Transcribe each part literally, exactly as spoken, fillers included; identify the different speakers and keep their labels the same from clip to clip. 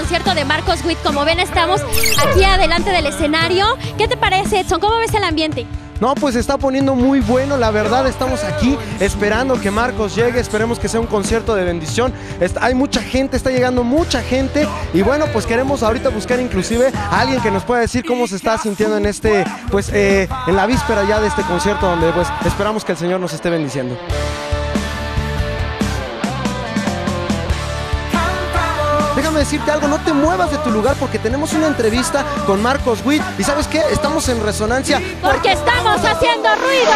Speaker 1: concierto de Marcos Witt. Como ven, estamos aquí adelante del escenario. ¿Qué te parece, Edson? ¿Cómo ves el ambiente?
Speaker 2: No, pues se está poniendo muy bueno, la verdad. Estamos aquí esperando que Marcos llegue, esperemos que sea un concierto de bendición. Está, hay mucha gente, está llegando mucha gente y bueno, pues queremos ahorita buscar inclusive a alguien que nos pueda decir cómo se está sintiendo en este, pues eh, en la víspera ya de este concierto, donde pues esperamos que el Señor nos esté bendiciendo. Déjame decirte algo, no te muevas de tu lugar porque tenemos una entrevista con Marcos Witt y ¿sabes qué? Estamos en resonancia
Speaker 1: porque estamos haciendo ruido.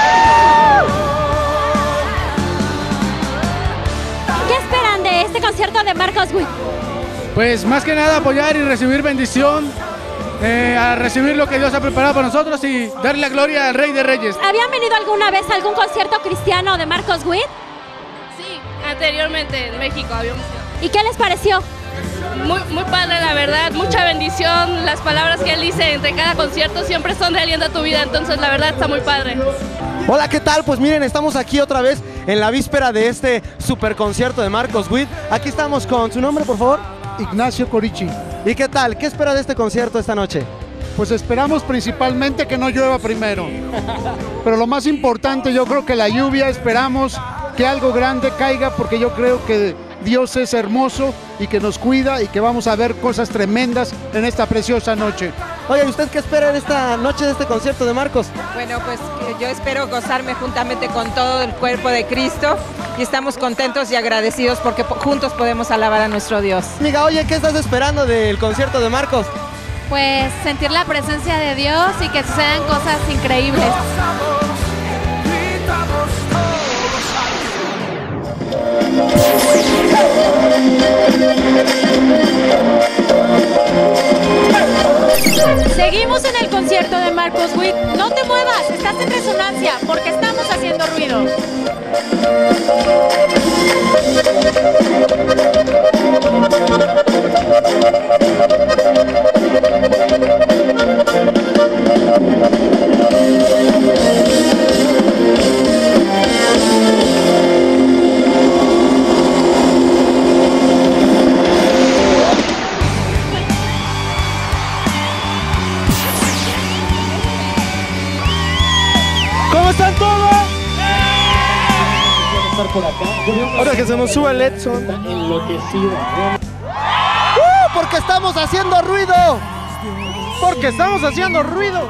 Speaker 1: ¿Qué esperan de este concierto de Marcos Witt?
Speaker 3: Pues más que nada apoyar y recibir bendición, eh, a recibir lo que Dios ha preparado para nosotros y darle la gloria al Rey de Reyes.
Speaker 1: ¿Habían venido alguna vez a algún concierto cristiano de Marcos Witt?
Speaker 4: Sí, anteriormente en México habíamos ido.
Speaker 1: ¿Y qué les pareció?
Speaker 4: Muy, muy padre, la verdad, mucha bendición. Las palabras que él dice entre cada concierto siempre son de aliento a tu vida, entonces la verdad está muy padre.
Speaker 2: Hola, ¿qué tal? Pues miren, estamos aquí otra vez en la víspera de este super concierto de Marcos Witt. Aquí estamos con su nombre, por favor.
Speaker 5: Ignacio Corichi.
Speaker 2: ¿Y qué tal? ¿Qué espera de este concierto esta noche?
Speaker 5: Pues esperamos principalmente que no llueva primero. Pero lo más importante, yo creo que la lluvia, esperamos que algo grande caiga porque yo creo que Dios es hermoso y que nos cuida y que vamos a ver cosas tremendas en esta preciosa noche.
Speaker 2: Oye, ¿usted qué espera en esta noche de este concierto de Marcos?
Speaker 6: Bueno, pues yo espero gozarme juntamente con todo el cuerpo de Cristo y estamos contentos y agradecidos porque juntos podemos alabar a nuestro Dios.
Speaker 2: Amiga, oye, ¿qué estás esperando del concierto de Marcos?
Speaker 7: Pues sentir la presencia de Dios y que sucedan cosas increíbles.
Speaker 1: Seguimos en el concierto de Marcos Witt. No te muevas, estás en resonancia porque estamos haciendo ruido.
Speaker 2: ¿Cómo están todos? Ahora que se nos sube el Edson. ¡Uh! Porque estamos haciendo ruido. Porque estamos haciendo ruido.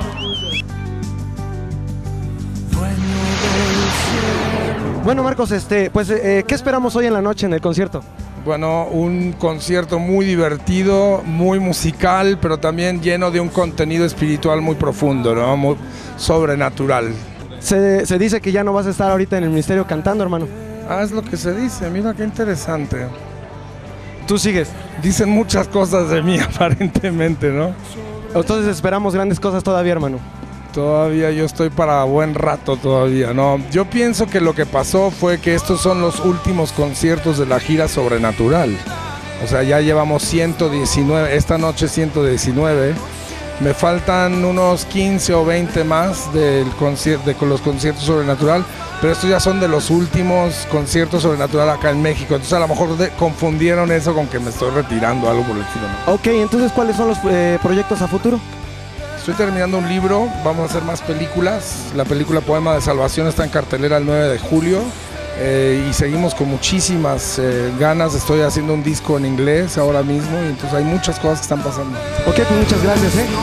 Speaker 2: Bueno, Marcos, este, pues, eh, ¿qué esperamos hoy en la noche en el concierto?
Speaker 8: Bueno, un concierto muy divertido, muy musical, pero también lleno de un contenido espiritual muy profundo, ¿no? Muy sobrenatural.
Speaker 2: Se, se dice que ya no vas a estar ahorita en el ministerio cantando, hermano.
Speaker 8: Ah, es lo que se dice, mira qué interesante.
Speaker 2: Tú sigues.
Speaker 8: Dicen muchas cosas de mí, aparentemente, ¿no?
Speaker 2: Entonces esperamos grandes cosas todavía, hermano.
Speaker 8: Todavía yo estoy para buen rato todavía, ¿no? Yo pienso que lo que pasó fue que estos son los últimos conciertos de la gira Sobrenatural. O sea, ya llevamos ciento diecinueve, esta noche ciento diecinueve. Me faltan unos quince o veinte más del concierto, de, con los conciertos Sobrenatural, pero estos ya son de los últimos conciertos Sobrenatural acá en México. Entonces a lo mejor de, confundieron eso con que me estoy retirando, algo por el estilo, ¿no?
Speaker 2: Ok, entonces ¿cuáles son los eh, proyectos a futuro?
Speaker 8: Estoy terminando un libro, vamos a hacer más películas. La película Poema de Salvación está en cartelera el nueve de julio. Eh, y seguimos con muchísimas eh, ganas. Estoy haciendo un disco en inglés ahora mismo y entonces hay muchas cosas que están pasando.
Speaker 2: Ok, pues muchas gracias, ¿eh?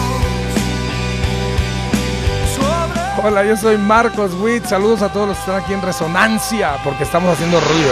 Speaker 8: Hola, yo soy Marcos Witt. Saludos a todos los que están aquí en Resonancia porque estamos haciendo ruido.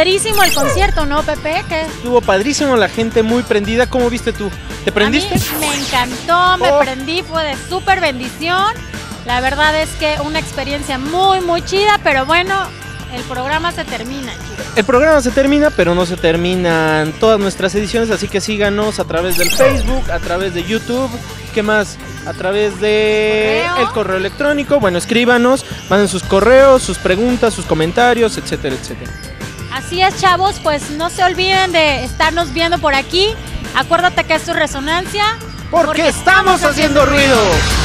Speaker 7: padrísimo el concierto, ¿no, Pepe? ¿Qué?
Speaker 9: Estuvo padrísimo, la gente muy prendida. ¿Cómo viste tú? ¿Te prendiste?
Speaker 7: A mí me encantó, me
Speaker 9: Oh.
Speaker 7: prendí, fue de súper bendición. La verdad es que una experiencia muy, muy chida, pero bueno, el programa se termina, chicos.
Speaker 9: El programa se termina, pero no se terminan todas nuestras ediciones, así que síganos a través del Facebook, a través de YouTube, ¿qué más? A través de
Speaker 7: ¿Correo?
Speaker 9: el correo electrónico. Bueno, escríbanos, manden sus correos, sus preguntas, sus comentarios, etcétera, etcétera.
Speaker 7: Así es, chavos, pues no se olviden de estarnos viendo por aquí. Acuérdate que esto es Resonancia.
Speaker 9: Porque estamos haciendo ruido.